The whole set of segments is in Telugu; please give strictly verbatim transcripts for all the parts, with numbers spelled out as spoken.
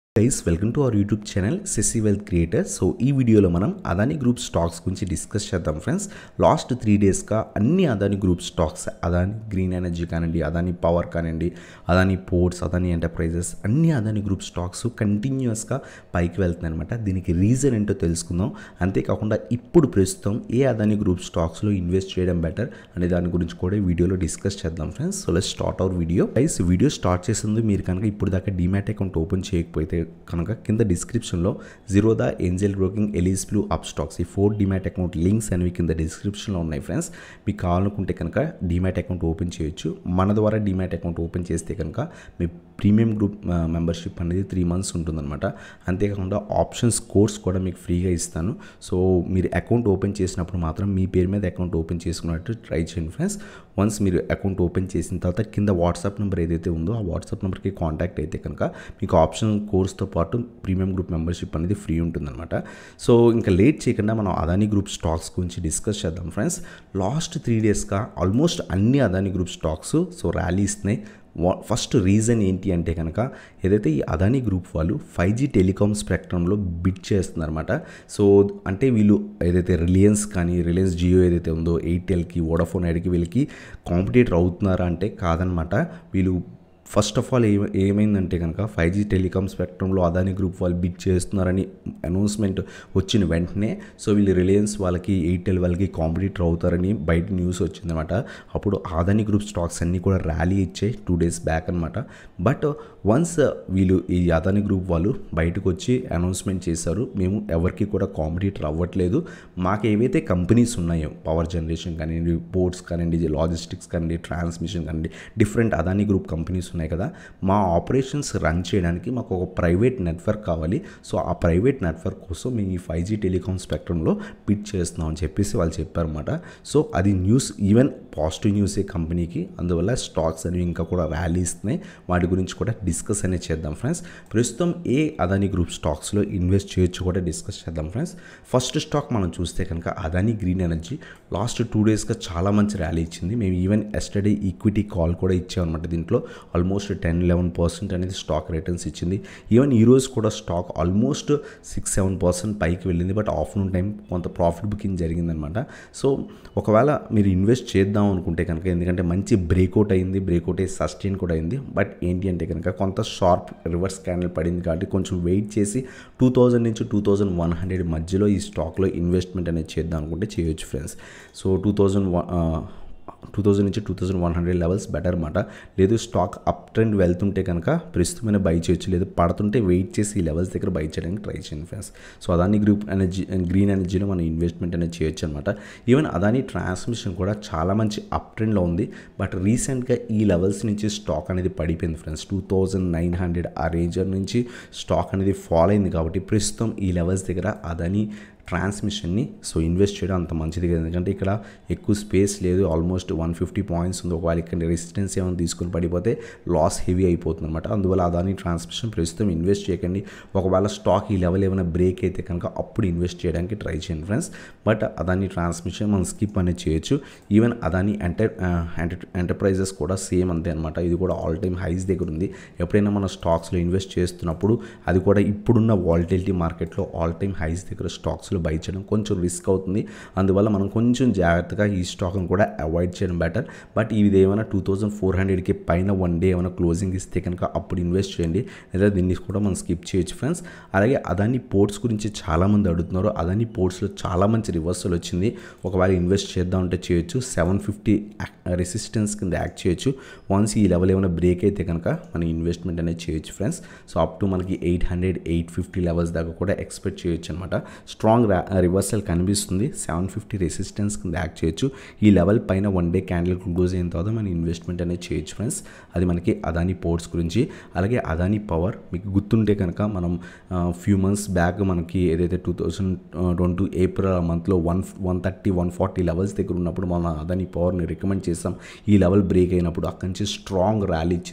Guys, welcome to our YouTube channel Sasi Wealth Creator. So ఈ వీడియోలో మనం అదాని గ్రూప్ స్టాక్స్ గురించి డిస్కస్ చేద్దాం ఫ్రెండ్స్. లాస్ట్ త్రీ డేస్గా అన్ని Adani group stocks, Adani green energy కానివ్వండి, అదాని పవర్ కానివ్వండి, అదాని పోర్ట్స్, అదాని ఎంటర్ప్రైజెస్, అన్ని అదాని గ్రూప్ స్టాక్స్ కంటిన్యూస్గా పైకి వెళ్తున్నాయి అనమాట. దీనికి రీజన్ ఏంటో తెలుసుకుందాం. అంతేకాకుండా ఇప్పుడు ప్రస్తుతం ఏ అదాని గ్రూప్ స్టాక్స్లో ఇన్వెస్ట్ చేయడం బెటర్ అనే దాని గురించి కూడా ఈ వీడియోలో డిస్కస్ చేద్దాం friends. So let's start our video. Guys, video start చేసింది మీరు కనుక ఇప్పుడు దాకా డీమ్యాట్ అకౌంట్ ఓపెన్ చేయకపోతే కనుక కింద డిస్క్రిప్షన్లో Zerodha, angel broking, Alice blue, Upstox ఈ ఫోర్ డిమ్యాట్ అకౌంట్ లింక్స్ అనేవి కింద డిస్క్రిప్షన్లో ఉన్నాయి ఫ్రెండ్స్. మీకు కావాలనుకుంటే కనుక డిమ్యాట్ అకౌంట్ ఓపెన్ చేయొచ్చు. మన ద్వారా డిమ్యాట్ అకౌంట్ ఓపెన్ చేస్తే కనుక మీ ప్రీమియం గ్రూప్ మెంబర్షిప్ అనేది త్రీ మంత్స్ ఉంటుందన్నమాట. అంతేకాకుండా ఆప్షన్స్ కోర్స్ కూడా మీకు ఫ్రీగా ఇస్తాను. సో మీరు అకౌంట్ ఓపెన్ చేసినప్పుడు మాత్రం మీ పేరు మీద అకౌంట్ ఓపెన్ చేసుకున్నట్టు ట్రై చేయండి ఫ్రెండ్స్. వన్స్ మీరు అకౌంట్ ఓపెన్ చేసిన తర్వాత కింద వాట్సాప్ నెంబర్ ఏదైతే ఉందో ఆ వాట్సాప్ నెంబర్కి కాంటాక్ట్ అయితే కనుక మీకు ఆప్షన్ కోర్స్తో పాటు ప్రీమియం గ్రూప్ మెంబర్షిప్ అనేది ఫ్రీ ఉంటుందన్నమాట. సో ఇంకా లేట్ చేయకుండా మనం అదాని గ్రూప్ స్టాక్స్ గురించి డిస్కస్ చేద్దాం ఫ్రెండ్స్. లాస్ట్ త్రీ డేస్గా ఆల్మోస్ట్ అన్ని Adani group stocks so rally ఇస్తున్నాయి. ఫస్ట్ రీజన్ ఏంటి అంటే కనుక ఏదైతే ఈ అదాని గ్రూప్ వాళ్ళు ఫైవ్ జీ టెలికామ్ స్పెక్ట్రంలో బిడ్ చేస్తున్నారన్నమాట. సో అంటే వీళ్ళు ఏదైతే రిలయన్స్ కానీ రిలయన్స్ జియో ఏదైతే ఉందో ఎయిర్టెల్కి, వోడాఫోన్ ఐడియాకి వీళ్ళకి కాంపిటేటర్ అవుతున్నారా అంటే కాదనమాట. వీళ్ళు ఫస్ట్ ఆఫ్ ఆల్ ఏమ ఏమైందంటే కనుక ఫైవ్ జీ టెలికామ్ స్పెక్ట్రంలో అదాని గ్రూప్ వాళ్ళు బిడ్ చేస్తున్నారని అనౌన్స్మెంట్ వచ్చిన వెంటనే సో వీళ్ళు రిలయన్స్ వాళ్ళకి, ఎయిర్టెల్ వాళ్ళకి కాంపిటేటర్ అవుతారని బయట న్యూస్ వచ్చిందనమాట. అప్పుడు అదాని గ్రూప్ స్టాక్స్ అన్నీ కూడా ర్యాలీ ఇచ్చాయి టూ డేస్ బ్యాక్ అనమాట. బట్ వన్స్ వీళ్ళు ఈ అదాని గ్రూప్ వాళ్ళు బయటకు వచ్చి అనౌన్స్మెంట్ చేశారు, మేము ఎవరికి కూడా కాంపిటేటర్ అవ్వట్లేదు, మాకు ఏవైతే కంపెనీస్ ఉన్నాయో పవర్ జనరేషన్ కానివ్వండి, పోర్ట్స్ కానివ్వండి, లాజిస్టిక్స్ కానివ్వండి, ట్రాన్స్మిషన్ కానివ్వండి, డిఫరెంట్ అదాని గ్రూప్ కంపెనీస్ ఉన్నాయి కదా, మా ఆపరేషన్స్ రన్ చేయడానికి మాకు ఒక ప్రైవేట్ నెట్వర్క్ కావాలి. సో ఆ ప్రైవేట్ నెట్వర్క్ కోసం మేము ఈ ఫైవ్ జీ టెలికామ్ స్పెక్ట్రంలో బిడ్ చేస్తున్నాం అని చెప్పేసి వాళ్ళు చెప్పారన్నమాట. సో అది న్యూస్, ఈవెన్ పాజిటివ్ న్యూసే కంపెనీకి. అందువల్ల స్టాక్స్ అనేవి ఇంకా కూడా ర్యాలీ ఇస్తున్నాయి. వాటి గురించి కూడా డిస్కస్ అనేది చేద్దాం ఫ్రెండ్స్. ప్రస్తుతం ఏ అదాని గ్రూప్ స్టాక్స్లో ఇన్వెస్ట్ చేయొచ్చు కూడా డిస్కస్ చేద్దాం ఫ్రెండ్స్. ఫస్ట్ స్టాక్ మనం చూస్తే కనుక Adani green energy last two డేస్గా చాలా మంచి ర్యాలీ ఇచ్చింది. మేము ఈవెన్ ఎస్టర్డే ఈక్విటీ కాల్ కూడా ఇచ్చామన్నమాట. దీంట్లో ఆల్మోస్ట్ టెన్ లెవెన్ పర్సెంట్ అనేది స్టాక్ రిటర్న్స్ ఇచ్చింది. ఈవెన్ ఈరోజు కూడా stock almost six seven percent పైకి వెళ్ళింది. బట్ ఆఫ్టర్నూన్ టైం కొంత ప్రాఫిట్ బుకింగ్ జరిగిందనమాట. సో ఒకవేళ మీరు ఇన్వెస్ట్ చేద్దాం అనుకుంటే కనుక, ఎందుకంటే మంచి బ్రేక్అవుట్ అయింది, బ్రేక్అవుట్ అయ్యి సస్టైన్ కూడా అయింది. బట్ ఏంటి అంటే కనుక కొంత షార్ప్ రివర్స్ క్యాండిల్ పడింది కాబట్టి కొంచెం వెయిట్ చేసి టూ థౌజండ్ నుంచి టూ థౌజండ్ వన్ హండ్రెడ్ మధ్యలో ఈ స్టాక్లో ఇన్వెస్ట్మెంట్ అనేది చేద్దాం అనుకుంటే చేయొచ్చు friends. So two thousand two thousand నుంచి two thousand one hundred levels better అనమాట. లేదు స్టాక్ అప్ ట్రెండ్ వెళ్తుంటే కనుక ప్రస్తుతమైన బై చేయొచ్చు, లేదు పడుతుంటే వెయిట్ చేసి ఈ లెవెల్స్ దగ్గర బై చేయడానికి ట్రై చేయండి friends. So Adani group energy, green ఎనర్జీలో మనం ఇన్వెస్ట్మెంట్ అనేది చేయొచ్చు అనమాట. ఈవెన్ అదాని ట్రాన్స్మిషన్ కూడా చాలా మంచి అప్ ట్రెండ్లో ఉంది. బట్ రీసెంట్గా ఈ లెవెల్స్ నుంచి స్టాక్ అనేది పడిపోయింది friends. Two thousand nine hundred ఆ రేంజర్ నుంచి స్టాక్ అనేది ఫాలో అయింది. కాబట్టి ప్రస్తుతం ఈ లెవెల్స్ దగ్గర అదాని ట్రాన్స్మిషన్ని సో ఇన్వెస్ట్ చేయడం అంత మంచిది కదా, ఎందుకంటే ఇక్కడ ఎక్కువ స్పేస్ లేదు, ఆల్మోస్ట్ వన్ ఫిఫ్టీ పాయింట్స్ ఉంది. ఒకవేళ ఇక్కడ రెసిస్టెన్స్ ఏమైనా తీసుకుని పడిపోతే లాస్ హెవీ అయిపోతుంది అనమాట. అందువల్ల అదాని ట్రాన్స్మిషన్ ప్రస్తుతం ఇన్వెస్ట్ చేయకండి. ఒకవేళ స్టాక్ ఈ లెవెల్ ఏమైనా బ్రేక్ అయితే కనుక అప్పుడు ఇన్వెస్ట్ చేయడానికి ట్రై చేయండి ఫ్రెండ్స్. బట్ అదాని ట్రాన్స్మిషన్ మనం స్కిప్ అనేది చేయొచ్చు. ఈవెన్ అదాని ఎంటర్ ఎంటర్ప్రైజెస్ కూడా సేమ్ అంతే అనమాట. ఇది కూడా ఆల్ టైమ్ హైస్ దగ్గర ఉంది. ఎప్పుడైనా మన స్టాక్స్లో ఇన్వెస్ట్ చేస్తున్నప్పుడు అది కూడా ఇప్పుడున్న వాలటిలిటీ మార్కెట్లో ఆల్ టైమ్ హైస్ దగ్గర స్టాక్స్లో బై చేయడం కొంచెం రిస్క్ అవుతుంది. అందువల్ల మనం కొంచెం జాగ్రత్తగా ఈ స్టాక్ను కూడా అవాయిడ్ చేయడం బెటర్. బట్ ఇది ఏమైనా టూ థౌజండ్ ఫోర్ హండ్రెడ్కి పైన వన్ డే ఏమైనా క్లోజింగ్ ఇస్తే కనుక అప్పుడు ఇన్వెస్ట్ చేయండి, లేదా దీన్ని కూడా మనం స్కిప్ చేయొచ్చు ఫ్రెండ్స్. అలాగే అదాని పోర్ట్స్ గురించి చాలామంది అడుగుతున్నారు. అదాని పోర్ట్స్లో చాలా మంచి రివర్సల్ వచ్చింది. ఒకవేళ ఇన్వెస్ట్ చేద్దాం అంటే చేయొచ్చు. సెవెన్ ఫిఫ్టీ రెసిస్టెన్స్ కింద యాక్ట్ చేయొచ్చు. వన్స్ ఈ లెవెల్ ఏమైనా బ్రేక్ అయితే కనుక మనం ఇన్వెస్ట్మెంట్ అనేది చేయొచ్చు ఫ్రెండ్స్. సో అప్ టు మనకి eight hundred eight fifty levels దాకా కూడా ఎక్స్పెక్ట్ చేయొచ్చు అనమాట. స్ట్రాంగ్ రివర్సల్ కనిపిస్తుంది. సెవెన్ ఫిఫ్టీ రెసిస్టెన్స్ కింద యాక్ట్ చేయొచ్చు. ఈ లెవెల్ పైన వన్ డే క్యాండిల్ క్లోజ్ అయిన తర్వాత మనం ఇన్వెస్ట్మెంట్ అనేది చేయొచ్చు ఫ్రెండ్స్. అది మనకి అదాని పోర్ట్స్ గురించి. అలాగే అదాని పవర్ మీకు గుర్తుంటే కనుక మనం ఫ్యూ మంత్స్ బ్యాక్ మనకి ఏదైతే టూ థౌజండ్ ట్వంటీ ఏప్రిల్ మంత్లో one one thirty one forty levels దగ్గర ఉన్నప్పుడు మన అదాని పవర్ని రికమెండ్ చేసాం. ఈ లెవెల్ బ్రేక్ అయినప్పుడు అక్కడి నుంచి స్ట్రాంగ్ ర్యాలీ ఇచ్చింది.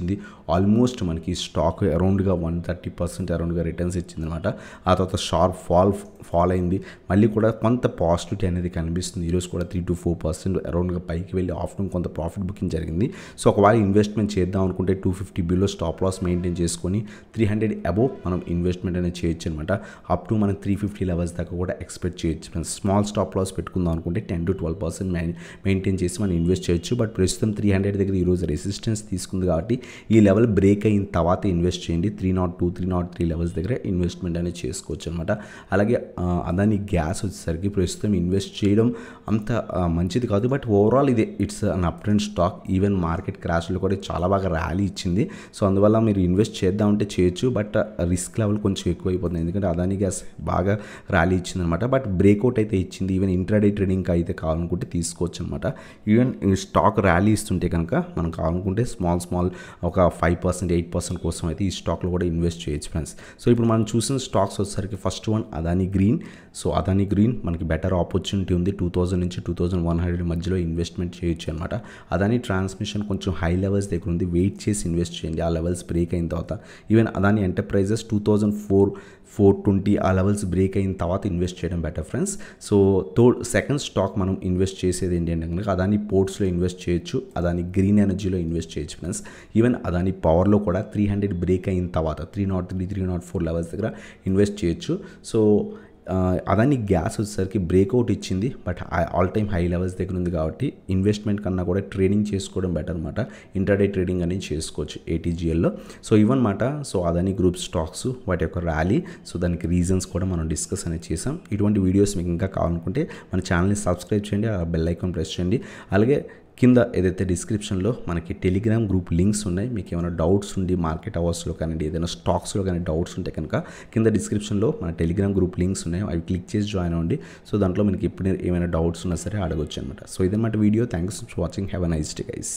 ఆల్మోస్ట్ మనకి స్టాక్ అరౌండ్గా వన్ థర్టీ పర్సెంట్ అరౌండ్గా రిటర్న్స్ ఇచ్చిందనమాట. ఆ తర్వాత షార్ప్ ఫాల్ ఫాల్ అయింది, మళ్ళీ కూడా కొంత పాజిటివిటీ అనేది కనిపిస్తుంది. ఈరోజు కూడా త్రీ టు ఫోర్ పర్సెంట్ అరౌండ్గా పైకి వెళ్ళి ఆఫ్టర్నూన్ కొంత ప్రాఫిట్ బుకింగ్ జరిగింది. సో ఒకవేళ ఇన్వెస్ట్మెంట్ చేద్దాం అనుకుంటే two fifty below stop loss maintain చేసుకొని త్రీ హండ్రెడ్ అబోవ్ మనం ఇన్వెస్ట్మెంట్ అనేది చేయొచ్చు అనమాట. అప్ టు మనం త్రీ ఫిఫ్టీ లెవెల్స్ దాకా కూడా ఎక్స్పెక్ట్ చేయొచ్చు. స్మాల్ స్టాప్ లాస్ పెట్టుకుందాం అనుకుంటే ten to twelve percent maintain చేసి మనం ఇన్వెస్ట్ చేయొచ్చు. బట్ ప్రస్తుతం త్రీ హండ్రెడ్ దగ్గర ఈరోజు రెసిస్టెన్స్ తీసుకుంది కాబట్టి ఈ లెవెల్ బ్రేక్ అయిన తర్వాత ఇన్వెస్ట్ చేయండి. Three not two three not three levels దగ్గర ఇన్వెస్ట్మెంట్ అనేది చేసుకోవచ్చు అనమాట. అలాగే అదాని గ్యాస్ వచ్చేసరికి ప్రస్తుతం ఇన్వెస్ట్ చేయడం అంత మంచిది కాదు, బట్ ఓవరాల్ ఇది it's an uptrend stock. Even market క్రాష్లో కూడా చాలా బాగా ర్యాలీ ఇచ్చింది. సో అందువల్ల మీరు ఇన్వెస్ట్ చేద్దామంటే చేయొచ్చు, బట్ రిస్క్ లెవెల్ కొంచెం ఎక్కువ అయిపోతుంది. ఎందుకంటే అదాని గ్యాస్ బాగా ర్యాలీ ఇచ్చింది అనమాట. బట్ బ్రేక్అవుట్ అయితే ఇచ్చింది. ఈవెన్ ఇంట్రాడే ట్రేడింగ్ అయితే కావాలనుకుంటే తీసుకోవచ్చు అనమాట. ఈవెన్ స్టాక్ ర్యాలీ ఇస్తుంటే కనుక మనం కావాలనుకుంటే స్మాల్ స్మాల్ ఒక ఫైవ్ పర్సెంట్ ఎయిట్ పర్సెంట్ కోసం అయితే ఈ స్టాక్లో కూడా ఇన్వెస్ట్ చేయొచ్చు ఫ్రెండ్స్. సో ఇప్పుడు మనం చూసిన స్టాక్స్ వచ్చేసరికి first one Adani green. So Adani green మనకి బెటర్ ఆపర్చునిటీ ఉంది. టూ థౌసండ్ నుంచి టూ థౌసండ్ వన్ హండ్రెడ్ మధ్యలో ఇన్వెస్ట్మెంట్ చేయొచ్చు అనమాట. అదాని ట్రాన్స్మిషన్ కొంచెం హై లెవెల్స్ దగ్గర ఉంది, వెయిట్ చేసి ఇన్వెస్ట్ చేయండి. ఆ లెవెల్స్ బ్రేక్ అయిన తర్వాత even Adani enterprises two thousand four four twenty ఆ లెవెల్స్ బ్రేక్ అయిన తర్వాత ఇన్వెస్ట్ చేయడం better friends. So third second stock మనం ఇన్వెస్ట్ చేసేది ఏంటంటే కనుక అదాని పోర్ట్స్లో ఇన్వెస్ట్ చేయొచ్చు, అదాని గ్రీన్ ఎనర్జీలో ఇన్వెస్ట్ చేయొచ్చు ఫ్రెండ్స్. ఈవెన్ అదాని పవర్లో కూడా త్రీ హండ్రెడ్ బ్రేక్ అయిన తర్వాత three not three three not four levels దగ్గర ఇన్వెస్ట్ చేయొచ్చు. సో అదాని గ్యాస్ వచ్చేసరికి బ్రేక్అవుట్ ఇచ్చింది, but all time high levels దగ్గర ఉంది కాబట్టి ఇన్వెస్ట్మెంట్ కన్నా కూడా ట్రేడింగ్ చేసుకోవడం బెటర్ అనమాట. ఇంటర్డే ట్రేడింగ్ అనేది చేసుకోవచ్చు ఏటీజీఎల్లో. సో ఇవన్నమాట సో అదాని గ్రూప్ స్టాక్స్ వాటి యొక్క ర్యాలీ. సో దానికి రీజన్స్ కూడా మనం డిస్కస్ అనేది చేసాం. ఇటువంటి వీడియోస్ మీకు ఇంకా కావాలనుకుంటే మన ఛానల్ని సబ్స్క్రైబ్ చేయండి, ఆ బెల్ ఐకాన్ ప్రెస్ చేయండి. అలాగే కింద ఏదైతే డిస్క్రిప్షన్లో మనకి టెలిగ్రామ్ గ్రూప్ లింక్స్ ఉన్నాయి. మీకు ఏమైనా డౌట్స్ ఉండి మార్కెట్ అవర్స్లో కానీ ఏదైనా స్టాక్స్లో కానీ డౌట్స్ ఉంటే కనుక కింద డిస్క్రిప్షన్లో మన టెలిగ్రామ్ గ్రూప్ లింక్స్ ఉన్నాయి, అవి క్లిక్ చేసి జాయిన్ అవ్వండి. సో దాంట్లో మనకి ఎప్పుడు ఏమైనా డౌట్స్ ఉన్నా సరే అడగొచ్చు అనమాట. సో ఇదన్నమాట video. Thanks for watching. Have a nice day guys.